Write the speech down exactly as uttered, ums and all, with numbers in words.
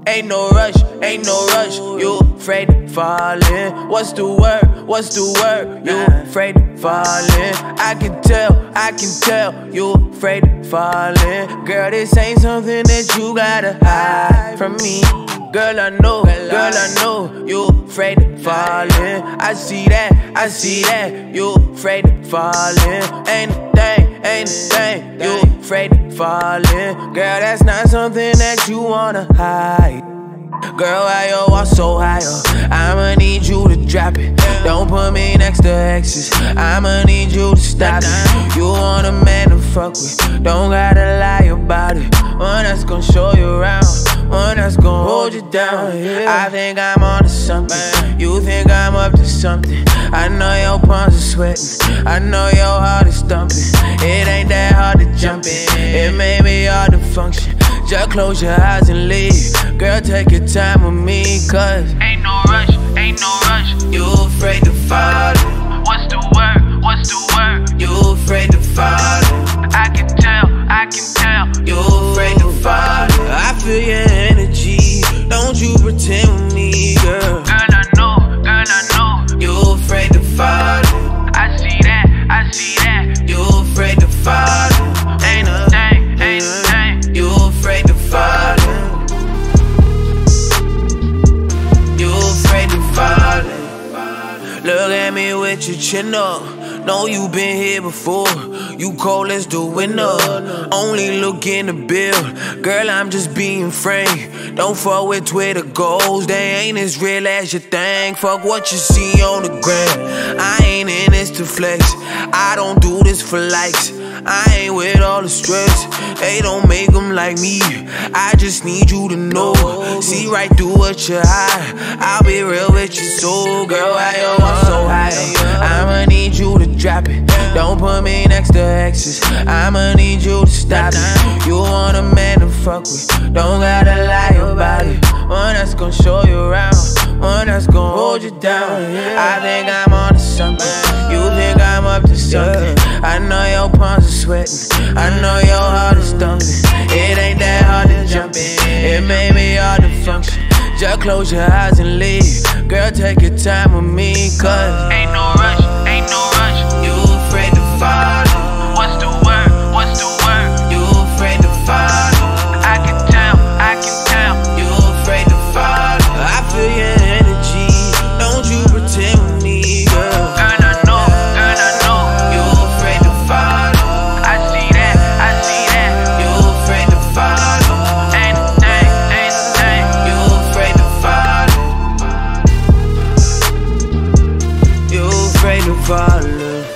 Ain't no rush, ain't no rush. You afraid to fall in. What's the word? What's the word? You afraid to fall in. I can tell, I can tell. You afraid to fall in. Girl, this ain't something that you gotta hide from me. Girl, I know, girl, I know. You afraid to fall in. I see that, I see that. You afraid to fall in. Ain't a thing, ain't a thing. You afraid to fall in. Girl, that's not something that you wanna hide. Girl, why you walk so high up? I'ma need you to drop it. Don't put me next to exes. I'ma need you to stop it. You want a man to fuck with. Don't gotta lie about it. One that's gon' show you around. One that's gon' hold you down. I think I'm onto something. You think I'm up to something. I know your palms are sweating. I know your heart is thumping. It ain't that hard to jump in. It may be hard to function. Just close your eyes and leave. Girl, take your time with me, cause ain't no rush, ain't no rush. You afraid to fall in. What's the word, what's the word? You afraid to fall in. I can tell, I can tell. You afraid to fall in. I feel your energy. Don't you pretend with me, girl. Girl, I know, girl, I know. You afraid to fall in. I see that, I see that. You afraid to fall in. Ain't a thing, ain't a thing. You afraid to fall in. You afraid to fall in. Look at me with your chin up. Know you been here before. You cold as the window. Only look in the bill. Girl, I'm just being frank. Don't fuck with Twitter goals. They ain't as real as you think. Fuck what you see on the gram. I ain't in this to flex. I don't do this for likes. I ain't with all the stress. They don't make them like me. I just need you to know. See right through what you hide. I'll be real with your soul. Girl, why you walk so high? I'ma need you to drop it. Don't put me next to exes. I'ma need you to stop it. You want a man to fuck with. Don't gotta lie about it. One that's gon' show you around. One that's gon' hold you down. I think I'm onto something. You think I'm up to something. I know your palms are sweating. I know your heart is thumping. It ain't that hard to jump in. It may be hard to function. Just close your eyes and leave. Girl, take your time with me, cause ain't no rush, ain't no rush. You afraid to fall in. What's the word, what's the word? You afraid to fall in. I can tell, I can tell. You afraid to fall in. I feel your energy. Don't you pretend with me, girl. Girl, I know, girl, I know. You afraid to fall in. I see that, I see that. You afraid to fall in. Ain't a thing, ain't a thing. You afraid to fall in. You afraid to fall in.